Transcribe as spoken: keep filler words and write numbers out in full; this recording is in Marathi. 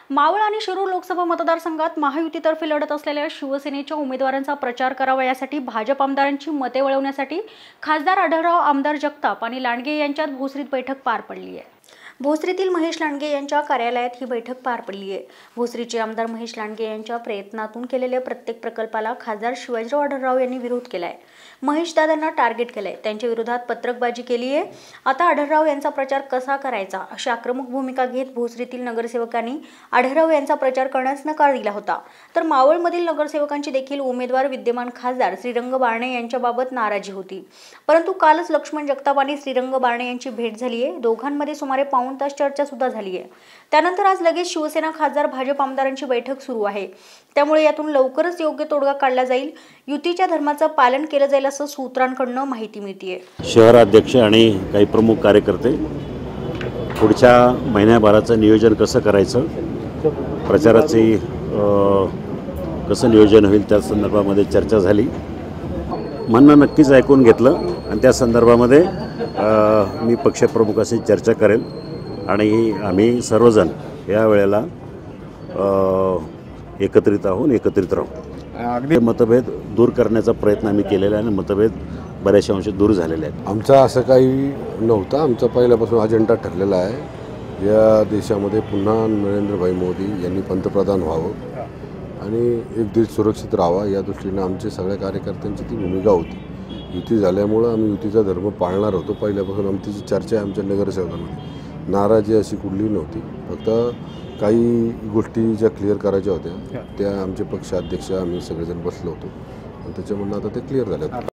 मावळ आणि शिरूर लोकसभा मतदारसंघात महायुतीतर्फे लढत असलेल्या शिवसेनेच्या उमेदवारांचा प्रचार करावा यासाठी भाजप आमदारांची मते वळवण्यासाठी खासदार आढळराव, आमदार जगताप आणि लांडगे यांच्यात भोसरीत बैठक पार पडली आहे। भोसरीतील महेश लांडगे यांच्या कार्यालयात ही बैठक पार पडली आहे। भोसरीचे आमदार महेश लांडगे यांच्या प्रयत्नातून केलेल्या प्रत्येक प्रकल्पाला खासदार शिवाजीराव आढळराव यांनी विरोध केलाय। महेश दादांना टार्गेट केलंय, त्यांच्या विरोधात पत्रकबाजी केली आहे। आता आढळराव यांचा प्रचार कसा करायचा अशी आक्रमक भूमिका घेत भोसरीतील नगरसेवकांनी आढळराव यांचा प्रचार करण्यास नकार दिला होता। तर मावळमधील नगरसेवकांची देखील उमेदवार विद्यमान खासदार श्रीरंग बारणे यांच्याबाबत नाराजी होती। परंतु कालच लक्ष्मण जगताप आणि श्रीरंग बारणे यांची भेट झाली आहे। दोघांमध्ये सुमारे पाऊण तास चर्चा सुद्धा झाली आहे। त्यानंतर आज लगेच शिवसेना खासदार भाजप आमदारांची बैठक सुरू आहे। त्यामुळे यातून लवकरच योग्य तोडगा काढला जाईल। युतीच्या धर्माचं पालन केलं जाईल असं सूत्रांकडून माहिती मिळते। शहराध्यक्ष आणि काही प्रमुख कार्यकर्ते पुढच्या महिन्याभराचं नियोजन कसं करायचं, प्रचाराचे कसं नियोजन होईल त्या संदर्भामध्ये चर्चा झाली। म्हणणं नक्कीच ऐकून घेतलं आणि त्या संदर्भामध्ये मी पक्षप्रमुखाशी चर्चा करेन आणि आम्ही सर्वजण या वेळेला एकत्रित आहोत, एकत्रित राहू। अगदी मतभेद दूर करण्याचा प्रयत्न आम्ही केलेला आहे आणि मतभेद बऱ्याचशा अंशी दूर झालेले आहेत। आमचा असं काही नव्हतं, आमचा पहिल्यापासून अजेंडा ठरलेला आहे। या देशामध्ये पुन्हा नरेंद्रभाई मोदी यांनी पंतप्रधान व्हावं आणि एक देश सुरक्षित राहावा या दृष्टीने आमचे सगळ्या कार्यकर्त्यांची ती भूमिका होती। युती झाल्यामुळं आम्ही युतीचा धर्म पाळणार होतो। पहिल्यापासून आमची जी चर्चा आहे आमच्या नगरसेवकांमध्ये, नाराजी अशी कुठली नव्हती। फक्त काही गोष्टी ज्या क्लिअर करायच्या होत्या त्या आमचे पक्षाध्यक्ष आम्ही सगळेजण बसलो होतो आणि त्याच्यामुळे आता ते क्लिअर झाले।